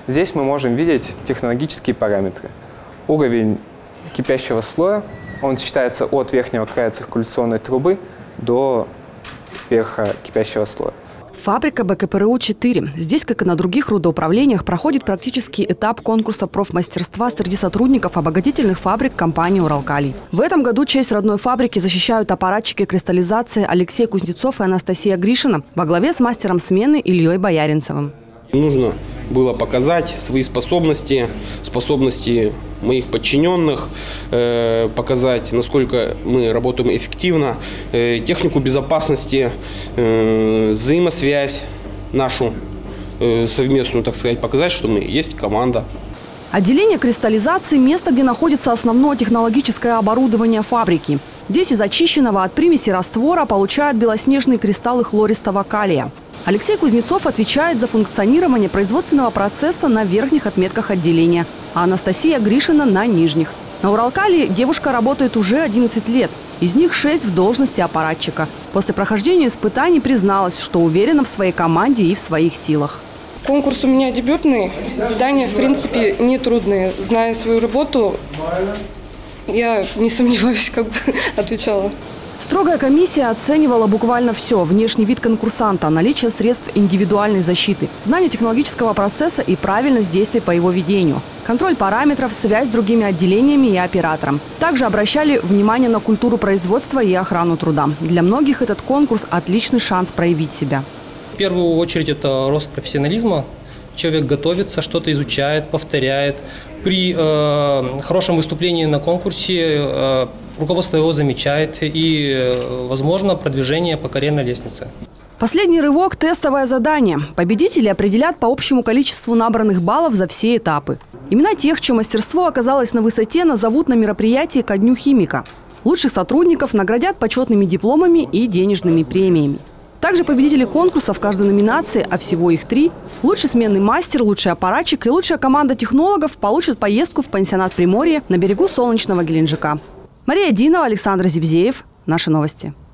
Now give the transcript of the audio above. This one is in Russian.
Здесь мы можем видеть технологические параметры. Уровень кипящего слоя, он считается от верхнего края циркуляционной трубы до верха кипящего слоя. Фабрика БКПРУ-4. Здесь, как и на других рудоуправлениях, проходит практический этап конкурса профмастерства среди сотрудников обогатительных фабрик компании «Уралкалий». В этом году честь родной фабрики защищают аппаратчики кристаллизации Алексей Кузнецов и Анастасия Гришина во главе с мастером смены Ильей Бояринцевым. Нужно было показать свои способности моих подчиненных, показать, насколько мы работаем эффективно, технику безопасности, взаимосвязь нашу совместную, так сказать, показать, что мы есть команда. Отделение кристаллизации – место, где находится основное технологическое оборудование фабрики. Здесь из очищенного от примеси раствора получают белоснежные кристаллы хлористого калия. Алексей Кузнецов отвечает за функционирование производственного процесса на верхних отметках отделения, а Анастасия Гришина – на нижних. На «Уралкалии» девушка работает уже 11 лет, из них 6 в должности аппаратчика. После прохождения испытаний призналась, что уверена в своей команде и в своих силах. Конкурс у меня дебютный, задания, в принципе, не трудные. Зная свою работу, я не сомневаюсь, как бы отвечала. Строгая комиссия оценивала буквально все – внешний вид конкурсанта, наличие средств индивидуальной защиты, знание технологического процесса и правильность действий по его ведению, контроль параметров, связь с другими отделениями и оператором. Также обращали внимание на культуру производства и охрану труда. Для многих этот конкурс – отличный шанс проявить себя. В первую очередь это рост профессионализма. Человек готовится, что-то изучает, повторяет. При хорошем выступлении на конкурсе руководство его замечает и, возможно, продвижение по карьерной лестнице. Последний рывок – тестовое задание. Победители определят по общему количеству набранных баллов за все этапы. Имена тех, чье мастерство оказалось на высоте, назовут на мероприятии ко Дню химика. Лучших сотрудников наградят почетными дипломами и денежными премиями. Также победители конкурса в каждой номинации, а всего их 3, лучший сменный мастер, лучший аппаратчик и лучшая команда технологов получат поездку в пансионат Приморье на берегу солнечного Геленджика. Мария Динова, Александр Зибзеев. Наши новости.